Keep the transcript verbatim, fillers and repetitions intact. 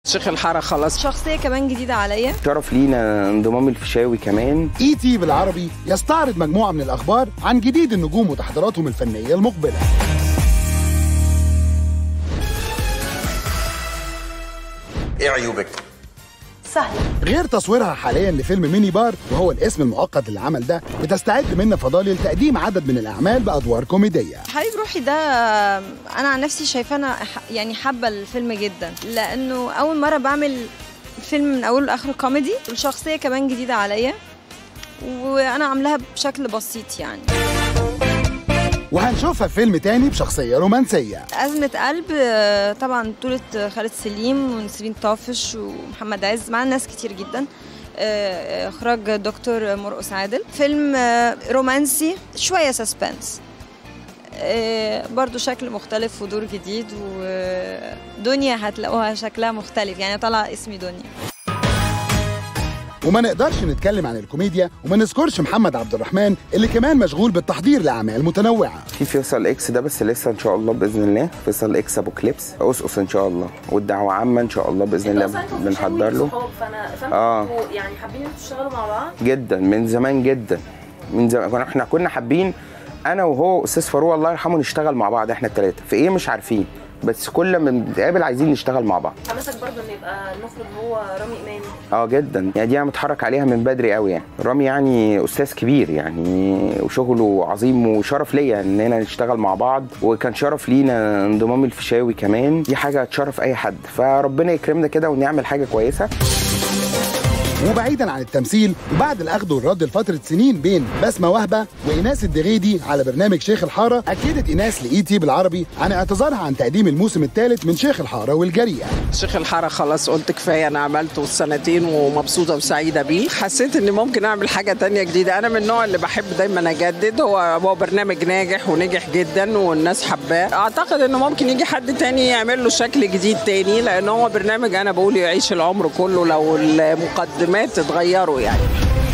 شيخ الحاره خلاص. شخصيه كمان جديده عليا. شرف لينا انضمام الفيشاوي كمان. اي تي بالعربي يستعرض مجموعه من الاخبار عن جديد النجوم وتحضيراتهم الفنيه المقبله. ايه عيوبك؟ سهله. غير تصويرها حاليا لفيلم ميني بار وهو الاسم المؤقت للعمل ده، بتستعد منى فضالي لتقديم عدد من الاعمال بادوار كوميديه. حبيب روحي ده انا عن نفسي شايفاه انا يعني حابه الفيلم جدا، لانه اول مره بعمل فيلم من اوله لاخره كوميدي، والشخصيه كمان جديده عليا وانا عاملاها بشكل بسيط يعني. وهنشوفها في فيلم تاني بشخصيه رومانسيه. أزمة قلب طبعا بطولة خالد سليم ونسرين طافش ومحمد عز، معانا ناس كتير جدا. اخراج دكتور مرقس عادل. فيلم رومانسي شويه سسبنس، برضو شكل مختلف ودور جديد، ودنيا هتلاقوها شكلها مختلف يعني، طلع اسمي دنيا. وما نقدرش نتكلم عن الكوميديا وما نذكرش محمد عبد الرحمن اللي كمان مشغول بالتحضير لاعمال متنوعه. في فيصل اكس ده بس لسه ان شاء الله باذن الله، فيصل اكس ابو كليبس اسقس ان شاء الله، والدعوه عامه ان شاء الله باذن الله بنحضر له. فانا فاهم اه يعني حابين انتوا تشتغلوا مع بعض جدا من زمان جدا، من زمان احنا كنا حابين انا وهو استاذ فاروق الله يرحمه نشتغل مع بعض احنا الثلاثه، في ايه مش عارفين، بس كل ما بنتقابل عايزين نشتغل مع بعض. حماسك برضه ان يبقى المخرج هو رامي امام؟ اه جدا، يعني دي انا متحرك عليها من بدري قوي يعني. رامي يعني استاذ كبير يعني وشغله عظيم، وشرف ليا اننا نشتغل مع بعض، وكان شرف لينا انضمام الفيشاوي كمان، دي حاجه تشرف اي حد، فربنا يكرمنا كده ونعمل حاجه كويسه. وبعيدا عن التمثيل، وبعد الاخذ والرد لفتره سنين بين بسمه وهبه وايناس الدغيدي على برنامج شيخ الحاره، اكدت ايناس لاي تي بالعربي عن اعتذارها عن تقديم الموسم الثالث من شيخ الحاره والجريئه. شيخ الحاره خلاص قلت كفايه، انا عملته السنتين ومبسوطه وسعيده بيه. حسيت اني ممكن اعمل حاجه تانية جديده، انا من النوع اللي بحب دايما اجدد. هو هو برنامج ناجح ونجح جدا والناس حباه، اعتقد انه ممكن يجي حد تاني يعمل له شكل جديد تاني، لان هو برنامج انا بقول يعيش العمر كله لو المقدمات اتغيروا يعني.